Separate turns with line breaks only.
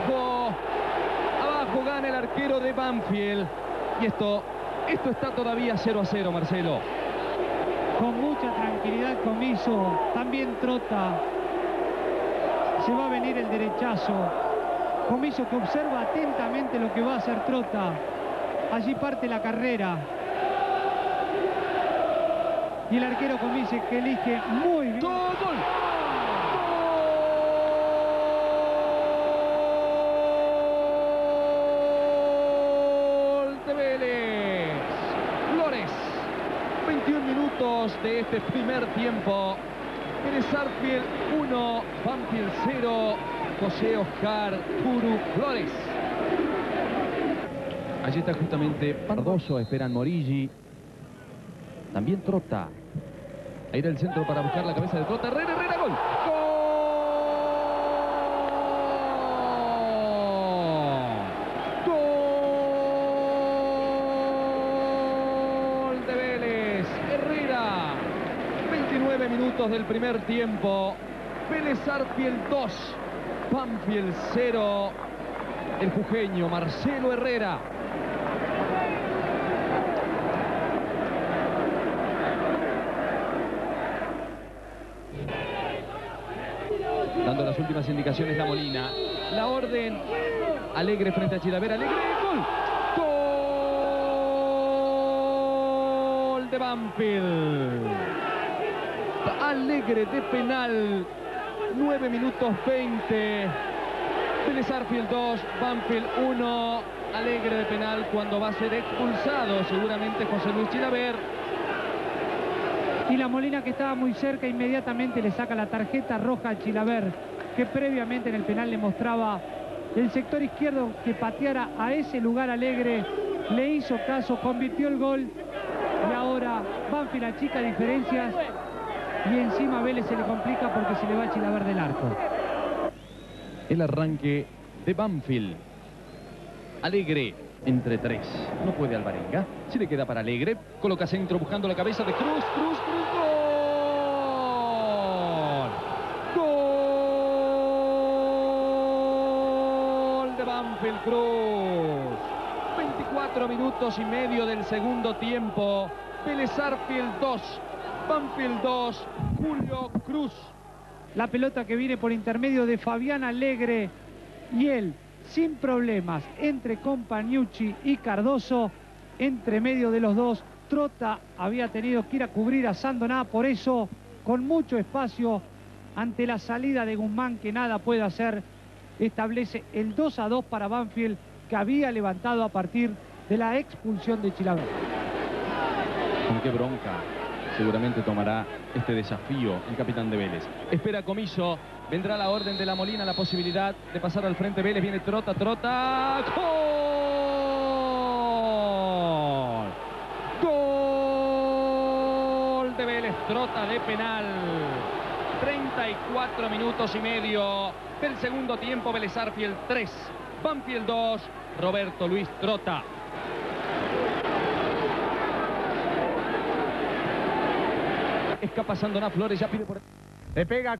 abajo. Abajo gana el arquero de Banfield. Y esto está todavía 0-0, Marcelo.
Con mucha tranquilidad Comiso. También Trota. Se va a venir el derechazo. Comiso que observa atentamente lo que va a hacer Trota. Allí parte la carrera. Y el arquero Comiso que elige muy bien.
¡Gol! De Vélez. Flores. 21 minutos de este primer tiempo. Vélez Sarsfield 1, Banfield 0. José Oscar Turu Flores. Allí está justamente Cardoso, esperan Morilli. También Trota. Ahí del centro para buscar la cabeza de Trota. Herrera, gol. Gol de Vélez. Herrera. 29 minutos del primer tiempo. Vélez Sarsfield 2. Banfield 0. El jujeño Marcelo Herrera. Dando las últimas indicaciones la Molina. La orden. Alegre frente a Chilaver. Alegre. Gol. Gol de Banfield. Alegre de penal. 9 minutos 20. Vélez Sarsfield 2, Banfield 1. Alegre de penal cuando va a ser expulsado seguramente José Luis Chilaver.
Y la Molina, que estaba muy cerca, inmediatamente le saca la tarjeta roja a Chilaver, que previamente en el penal le mostraba el sector izquierdo que pateara a ese lugar. Alegre le hizo caso, convirtió el gol y ahora Banfield achica diferencias y encima Vélez se le complica porque se le va a Chilaver del arco.
El arranque de Banfield. Alegre entre 3. No puede Alvarenga. Si le queda para Alegre. Coloca centro buscando la cabeza de Cruz. Gol. Gol de Banfield Cruz. 24 minutos y medio del segundo tiempo. Vélez Sarsfield 2. Banfield 2. Julio Cruz.
La pelota que viene por intermedio de Fabián Alegre y él, sin problemas, entre Compañucci y Cardoso, entre medio de los dos. Trota había tenido que ir a cubrir a Sandoná, por eso, con mucho espacio, ante la salida de Guzmán, que nada puede hacer, establece el 2-2 para Banfield, que había levantado a partir de la expulsión de Chilaver.
Con qué bronca seguramente tomará este desafío el capitán de Vélez. Espera Comiso, vendrá la orden de la Molina, la posibilidad de pasar al frente Vélez. Viene Trota. ¡Gol! ¡Gol de Vélez! Trota de penal. 34 minutos y medio del segundo tiempo. Vélez Sarsfield 3, Banfield 2, Roberto Luis Trota. Escapa Sandoná. Flores ya pide por...
Le pega